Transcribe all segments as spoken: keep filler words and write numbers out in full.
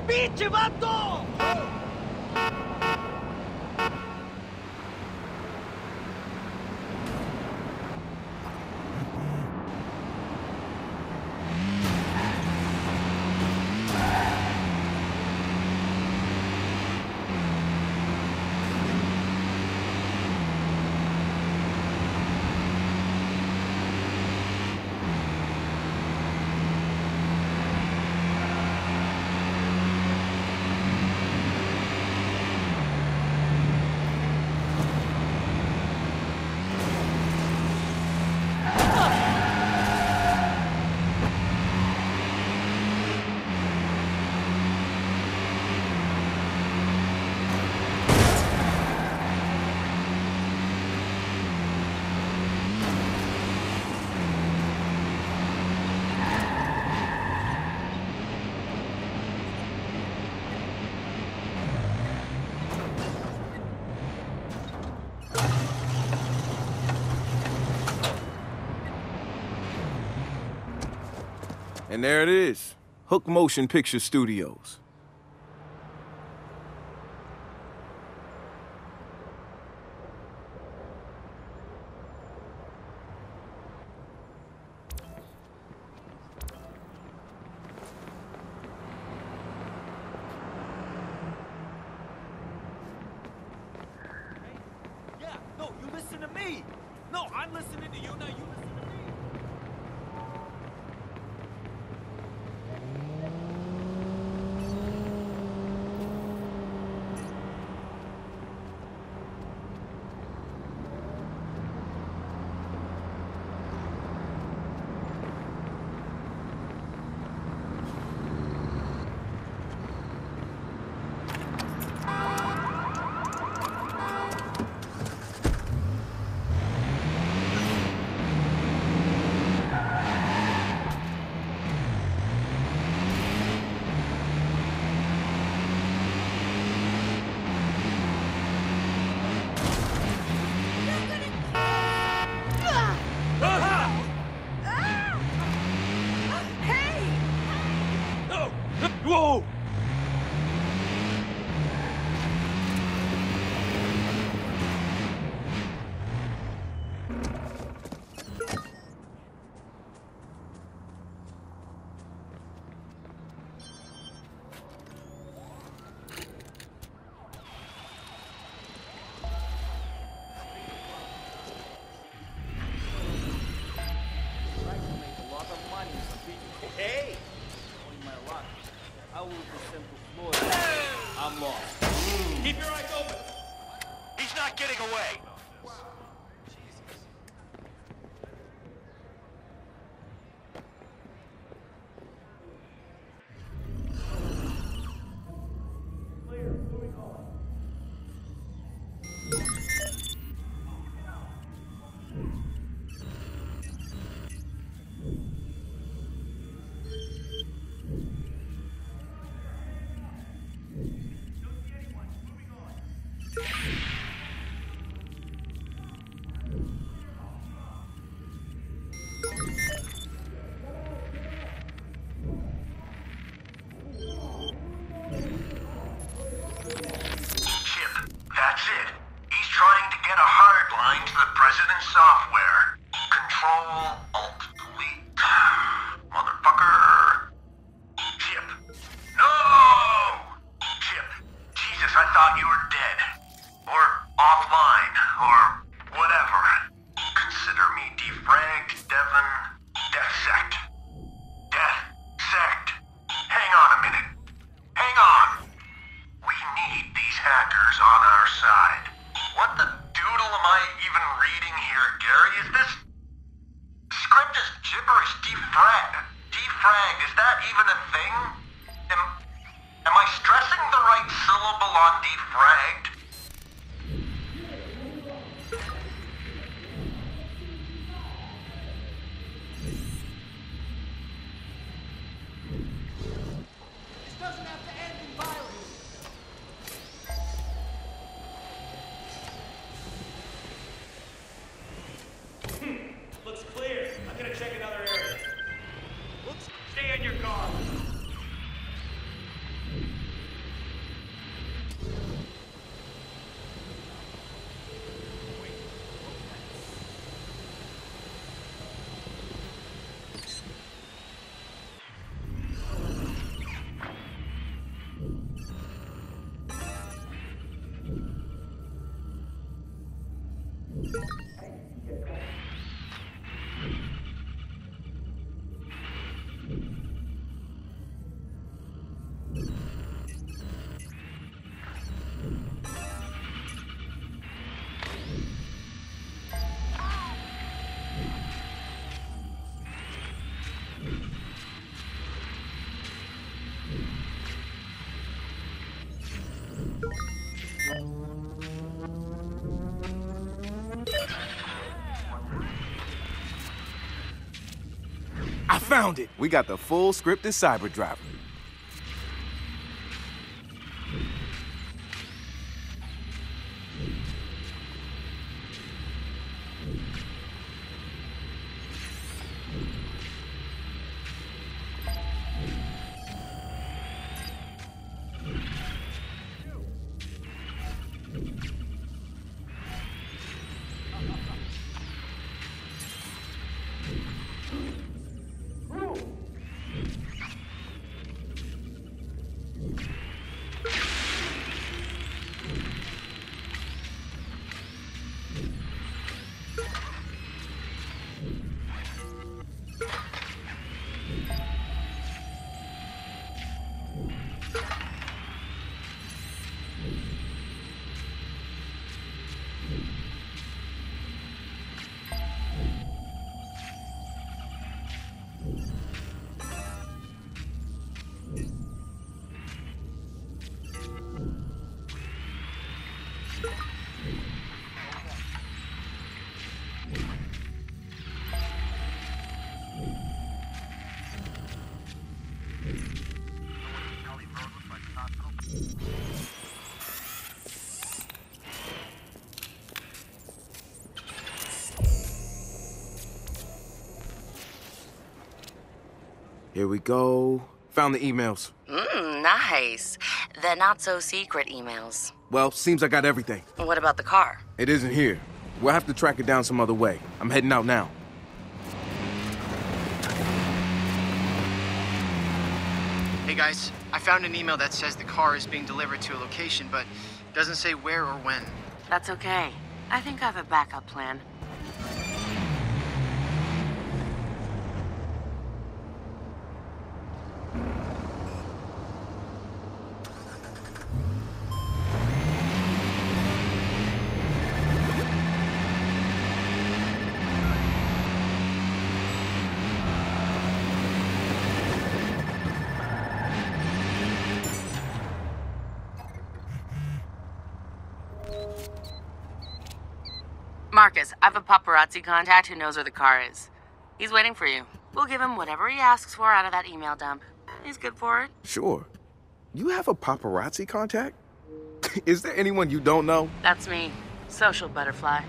capisci, matto? And there it is, Hook Motion Picture Studios. Yeah, no, you listen to me. No, I'm listening to you, now you listen to me. Whoa! Hey! Only my luck. I will the simple floor. I'm lost. Keep your eyes open. He's not getting away. Software. Control, Alt, Delete. Motherfucker. Chip. No! Chip. Jesus, I thought you were dead. Or offline. Or whatever. Consider me defragged, Devon. Death Sect. Death Sect. Hang on a minute. Hang on. We need these hackers on our side. What the doodle am I even reading here, Gary? Is this... script is gibberish. Defrag. Defrag. Is that even a thing? Am... am I stressing the right syllable on defragged? This doesn't have to end in violence. Looks clear. I'm gonna check another area. Looks... Stay in your car. I found it. We got the full scripted cyber driver. Here we go. Found the emails. Mmm, nice. The not-so-secret emails. Well, seems I got everything. What about the car? It isn't here. We'll have to track it down some other way. I'm heading out now. Hey guys, I found an email that says the car is being delivered to a location, but doesn't say where or when. That's okay. I think I have a backup plan. Marcus, I have a paparazzi contact who knows where the car is. He's waiting for you. We'll give him whatever he asks for out of that email dump. He's good for it. Sure. You have a paparazzi contact? Is there anyone you don't know? That's me. Social butterfly.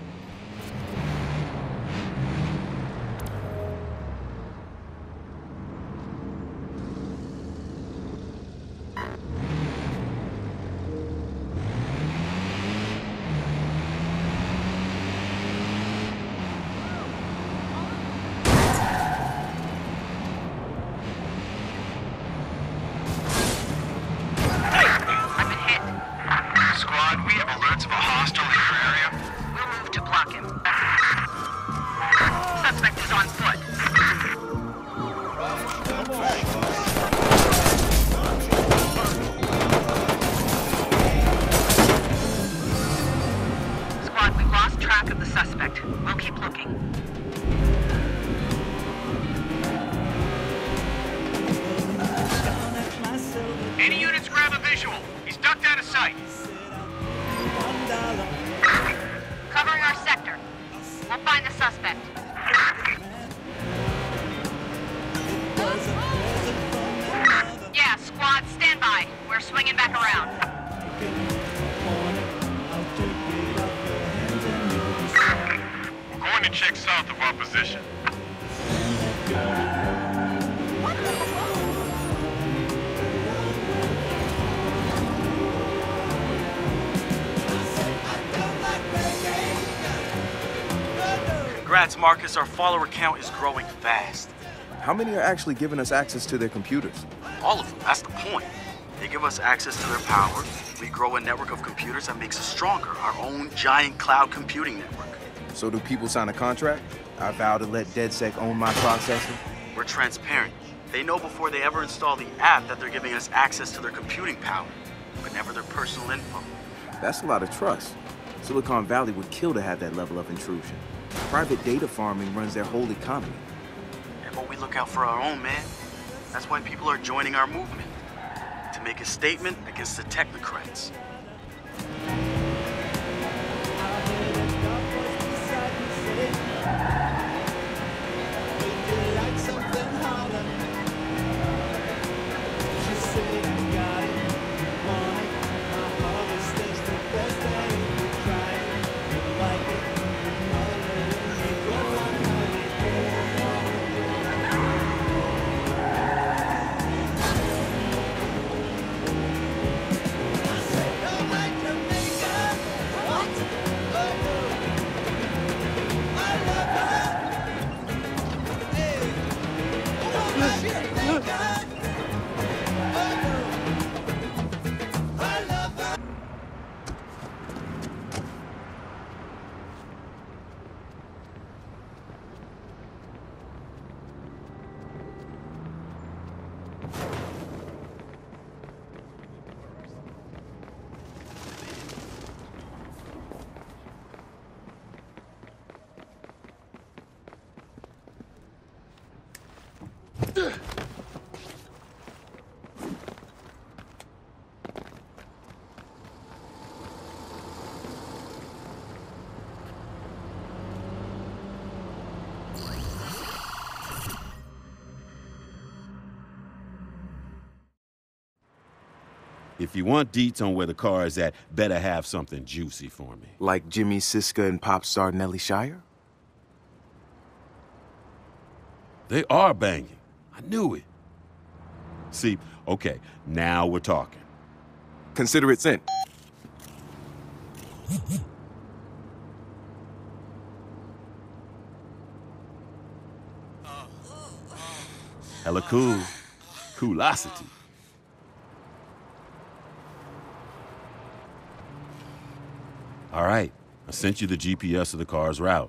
Congrats, Marcus. Our follower count is growing fast. How many are actually giving us access to their computers? All of them. That's the point. They give us access to their power. We grow a network of computers that makes us stronger. Our own giant cloud computing network. So do people sign a contract? I vow to let DedSec own my processor? We're transparent. They know before they ever install the app that they're giving us access to their computing power, but never their personal info. That's a lot of trust. Silicon Valley would kill to have that level of intrusion. Private data farming runs their whole economy. Yeah, but we look out for our own, man. That's why people are joining our movement. To make a statement against the technocrats. Something hard If you want deets on where the car is at, better have something juicy for me. Like Jimmy Siska and pop star Nelly Shire? They are banging. I knew it. See, okay, now we're talking. Consider it sent. Hella cool. Coolosity. All right, I sent you the G P S of the car's route.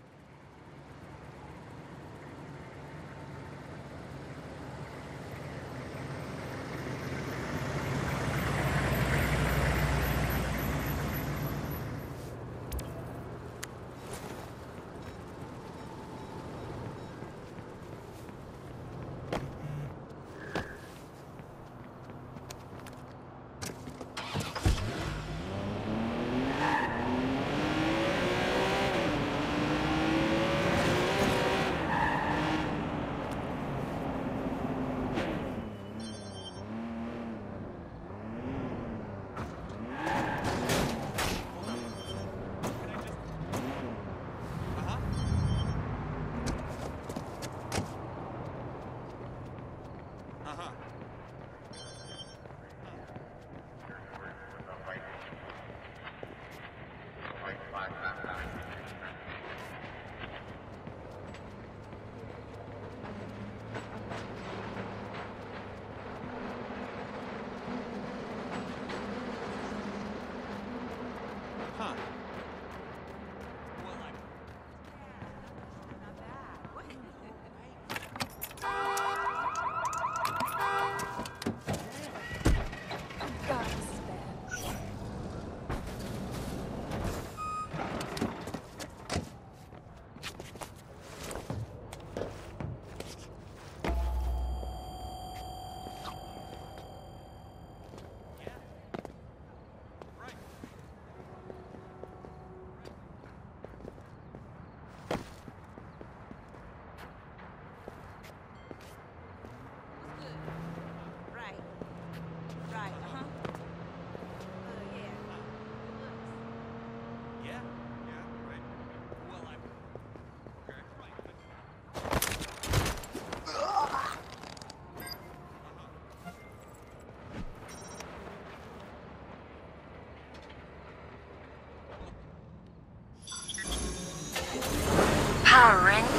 Powering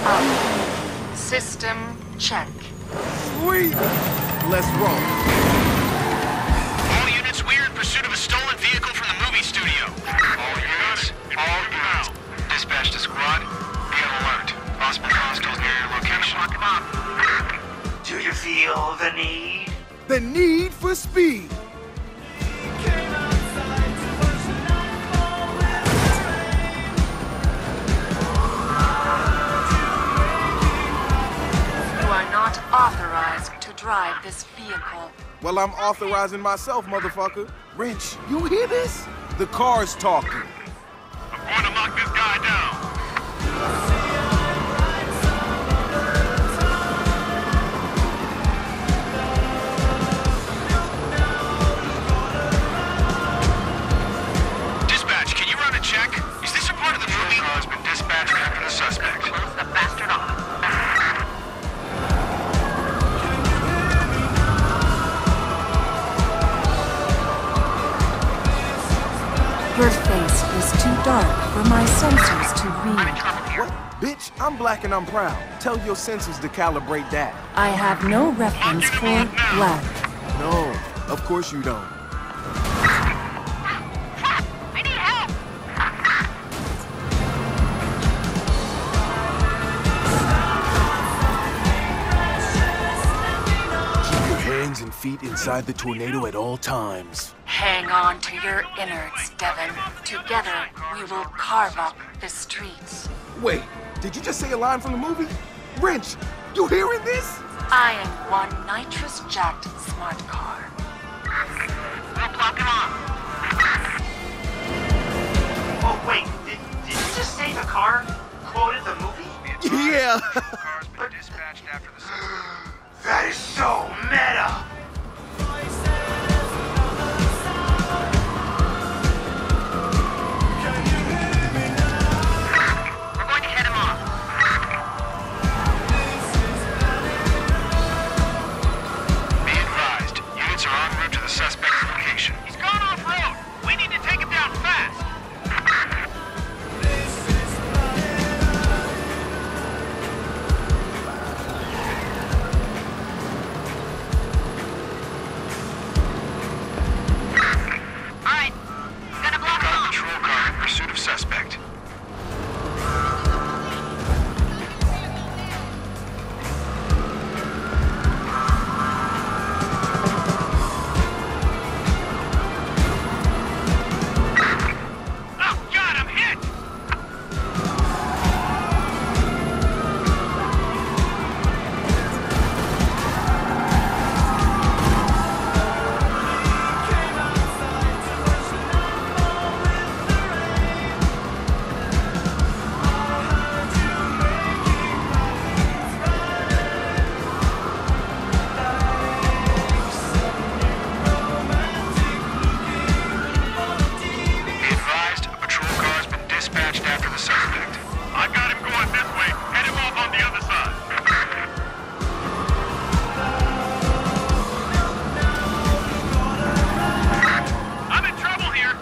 up. System check. Sweet! Let's roll. All units, we're in pursuit of a stolen vehicle from the movie studio. All units, all units. Dispatch to squad. Be on alert. Possible hostiles near your location. Do you feel the need? The need for speed. Authorized to drive this vehicle. Well, I'm authorizing myself, motherfucker. Wrench, you hear this? The car's talking. I'm going to lock this guy down. Dispatch, can you run a check? Is this a part of the movie? The car has been dispatched after the suspect. Close the bastard off. Your face is too dark for my sensors to read. What? Bitch, I'm black and I'm proud. Tell your senses to calibrate that. I have no reference for black. No, of course you don't. I need help! Keep your hands and feet inside the tornado at all times. Hang on to your innards, Devin. Together, we will carve up the streets. Wait, did you just say a line from the movie? Wrench, you hearing this? I am one nitrous-jacked smart car. We'll block him off. Oh, wait, did, did you just say the car quoted the movie? Yeah. That is so meta! We're going to head him off. Be advised, units are en route to the suspect's location. He's gone off-road! We need to take him down fast! Alright, gonna block him Got a off. patrol car in pursuit of suspect. Oh, God, I'm hit! Be advised, a patrol car has been dispatched after the suspect. I got him going this way. Head him off on the other side. I'm in trouble here.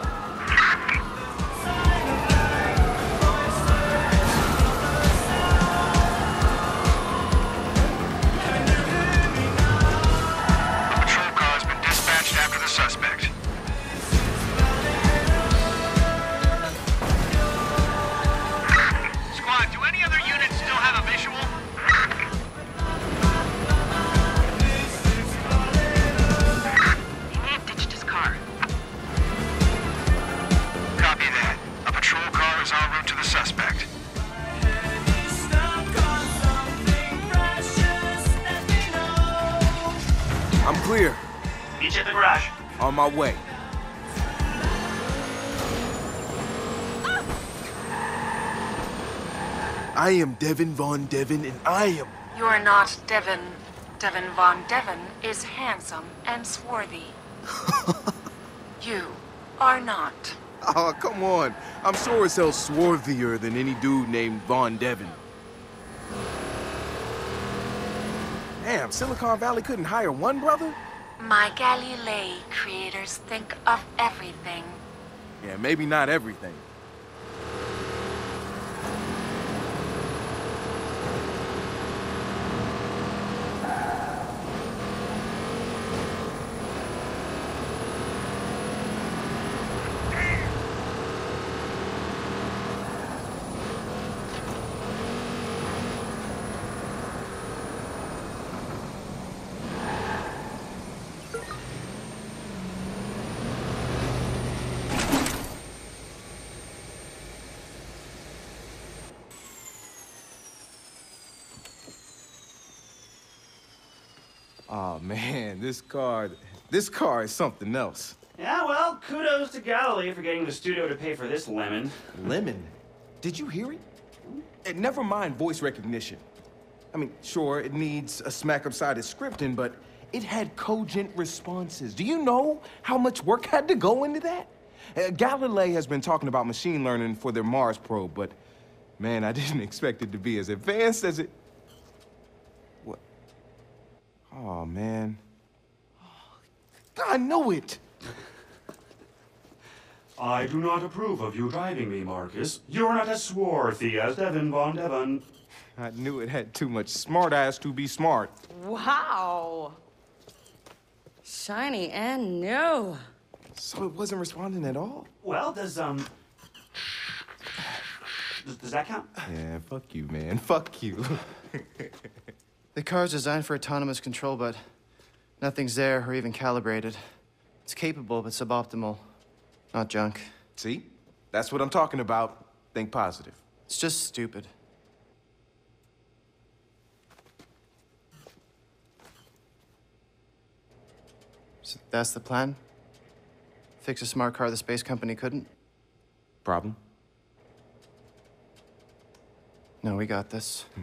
A patrol car has been dispatched after the suspect. Squad, do any other units still have a visual? He may have ditched his car. Copy that. A patrol car is en route to the suspect. I'm clear. Meet you at the garage. On my way. I am Devin Von Devin, and I am... You are not Devin. Devin Von Devin is handsome and swarthy. You are not. Oh, come on. I'm sure as hell swarthier than any dude named Von Devin. Damn, Silicon Valley couldn't hire one brother? My Galilei creators think of everything. Yeah, maybe not everything. Oh man, this car, this car is something else. Yeah, well, kudos to Galilee for getting the studio to pay for this lemon. Lemon? Did you hear it? And never mind voice recognition. I mean, sure, it needs a smack upside of scripting, but it had cogent responses. Do you know how much work had to go into that? Uh, Galilee has been talking about machine learning for their Mars probe, but man, I didn't expect it to be as advanced as it... What? Oh, man. I know it. I do not approve of you driving me, Marcus. You're not as swarthy as Devin Von Devon. I knew it had too much smart ass to be smart. Wow. Shiny and new. So it wasn't responding at all? Well, does, um... Does, does that count? Yeah, fuck you, man. Fuck you. The car's designed for autonomous control, but nothing's there or even calibrated. It's capable, but suboptimal. Not junk. See? That's what I'm talking about. Think positive. It's just stupid. So that's the plan? Fix a smart car the space company couldn't? Problem? No, we got this. Hmm.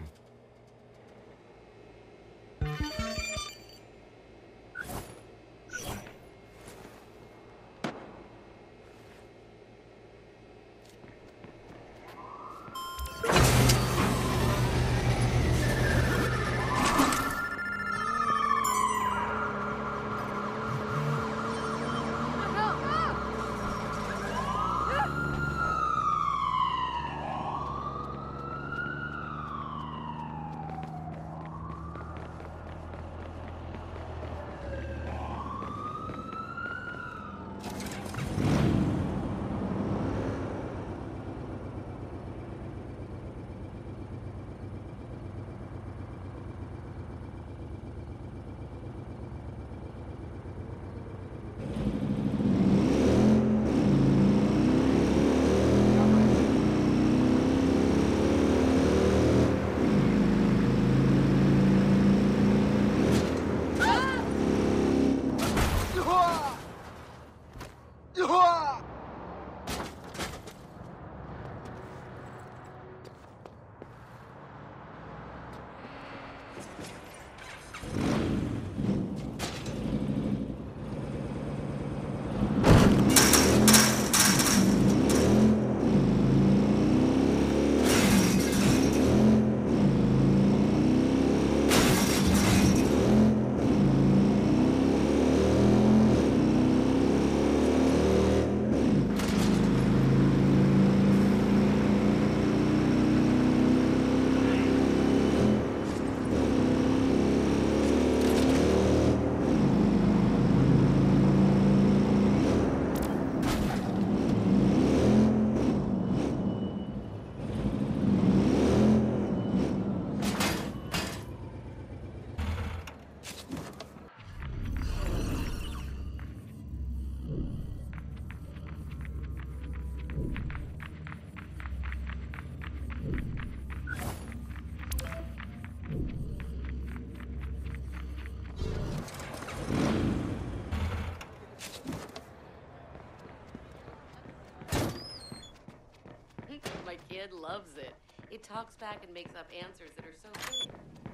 My kid loves it. It talks back and makes up answers that are so good.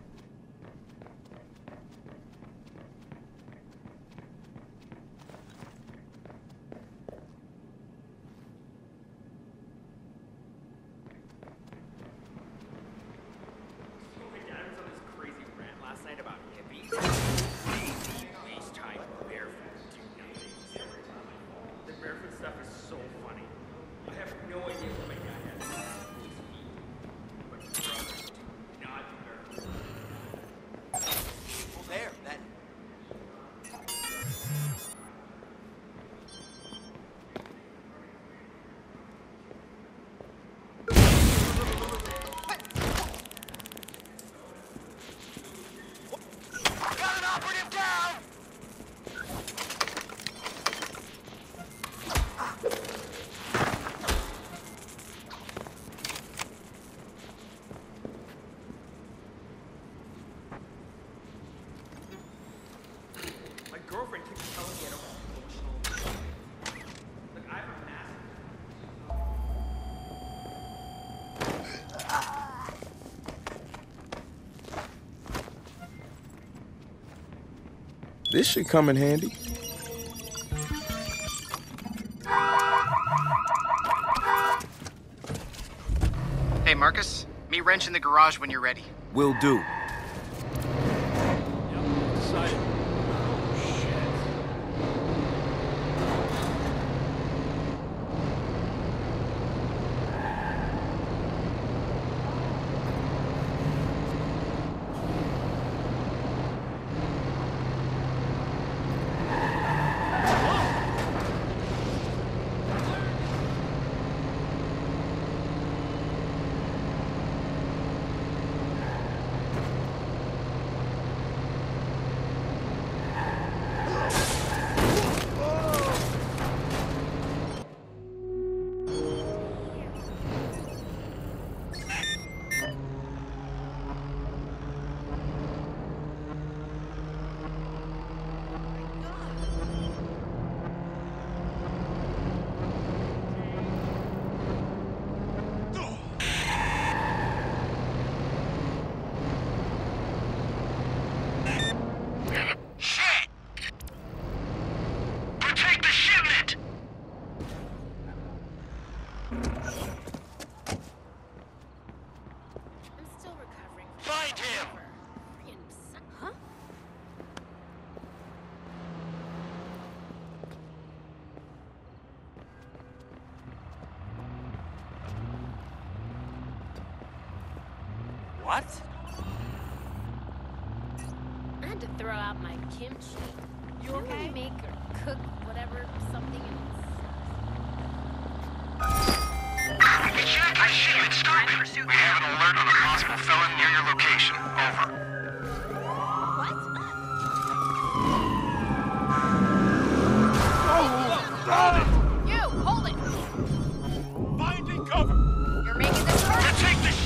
Girlfriend keeps telling me I don't have emotional. Like, I have a massive. This should come in handy. Hey, Marcus, meet Wrench in the garage when you're ready. Will do. Yep, decided. Oh, shit. What? I had to throw out my kimchi. You okay? Make or cook whatever something and Check, I see you. It's starting. We have an alert on a possible felon near your location. Over. What? Oh, got it! You, hold it! Finding cover! You're making this hurt! Let's take the shit!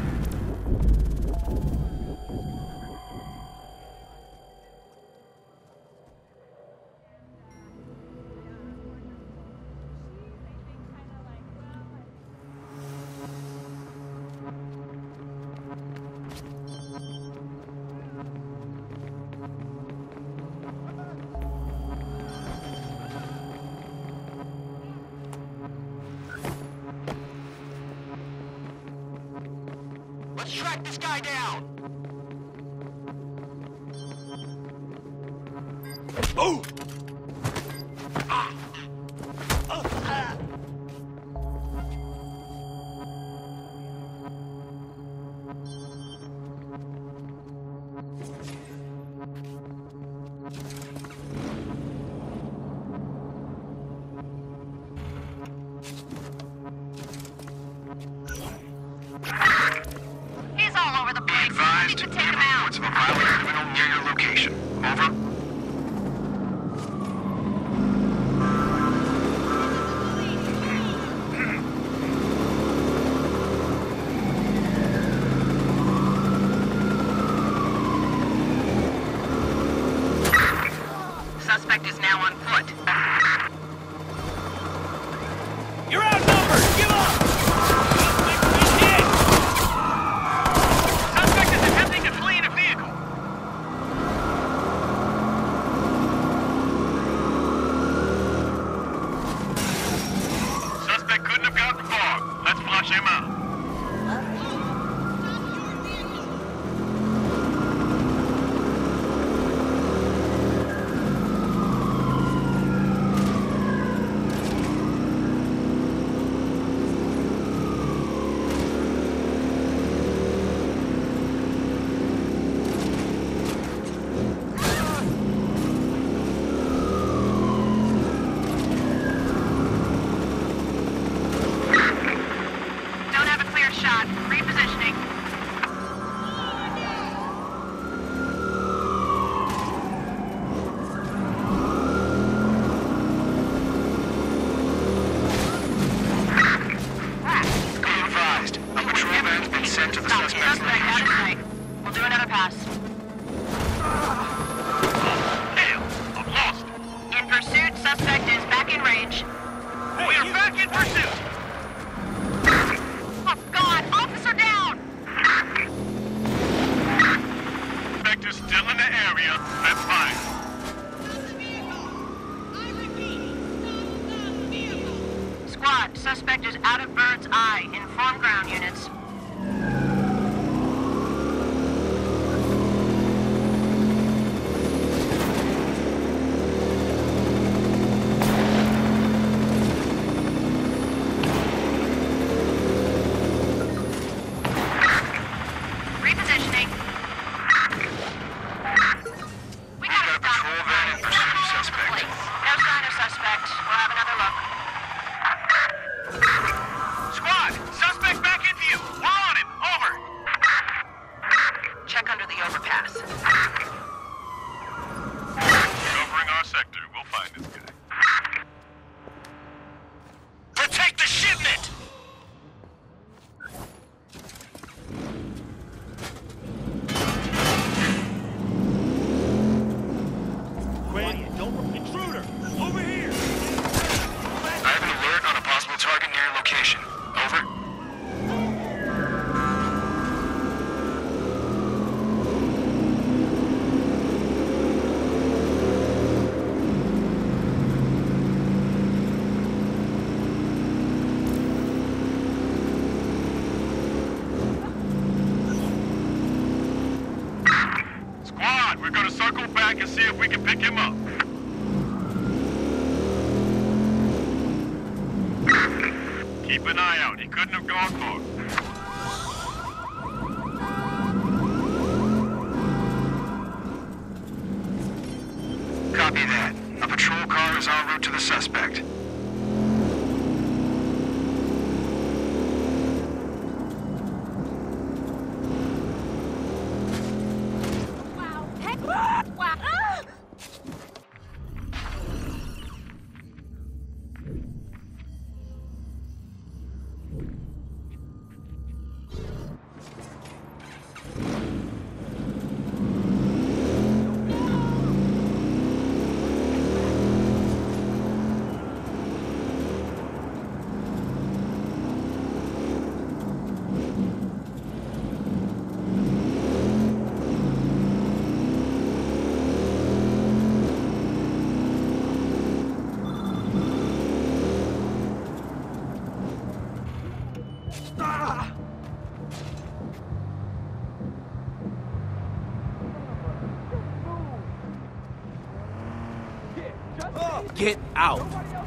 Let's track this guy down! Oh! Ah. Uh, ah. He's all over the place. Advised, We need to we take him have out. reports of a violent criminal near your location. Over. Suspect is now on foot. You're outnumbered! Give up! Suspect is hit! Suspect is attempting to flee in a vehicle. Suspect couldn't have gotten far. Let's flush him out. Don't have a clear shot. Repositioning. Be advised, a patrol man's been sent to the Stop. suspect's Suspect out of location. sight. We'll do another pass. Hell, I'm lost. In pursuit, suspect is back in range. We are back in pursuit. Oh, God! Officer down! Suspect is still in the area. That's fine. Squad, suspect is out of bird's eye. Inform ground units. Repositioning. We got got a patrol van in pursuit of suspect. No sign of suspect. We'll have another look. Squad, suspect back in view. We're on him. Over. Check under the overpass. Covering our sector. We'll find this guy. Protect the shipment! Quiet! Don't... Intruder! Over here! I have an alert on a possible target near your location. Over. Squad, we're gonna circle back and see if we can pick him up. Keep an eye out. He couldn't have gone far. Copy that. A patrol car is en route to the suspect. Wow. Heck. Wow. Ah! Get out!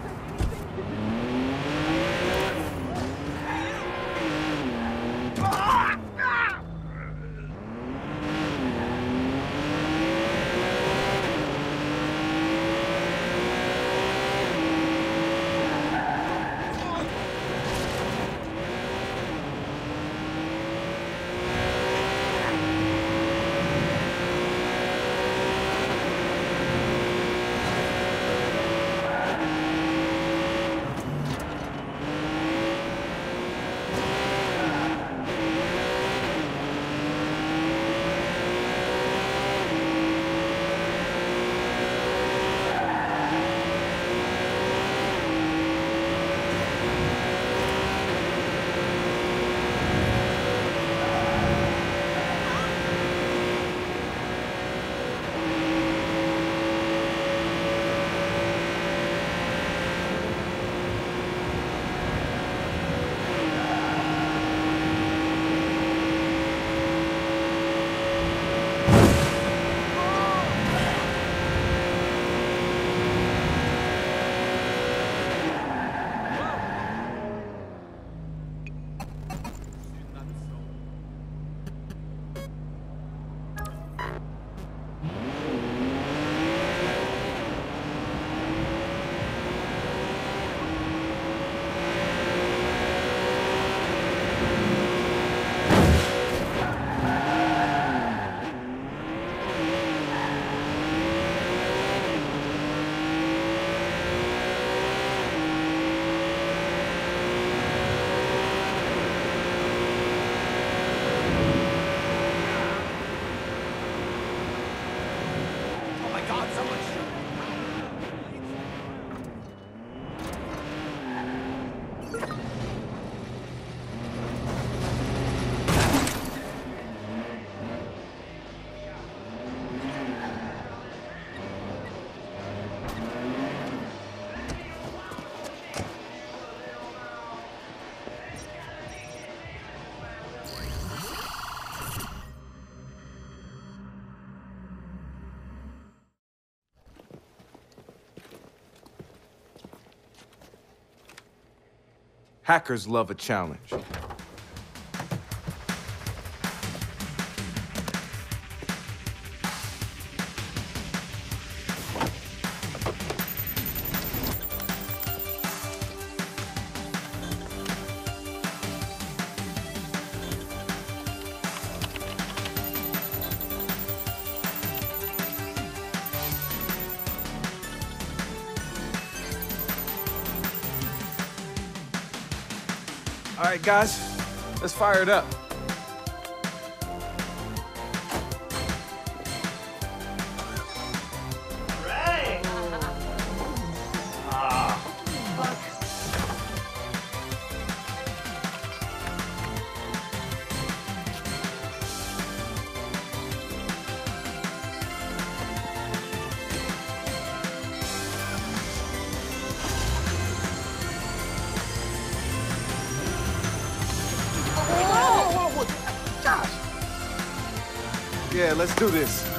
Hackers love a challenge. All right, guys, let's fire it up. Right. Ah, fuck. Yeah, let's do this.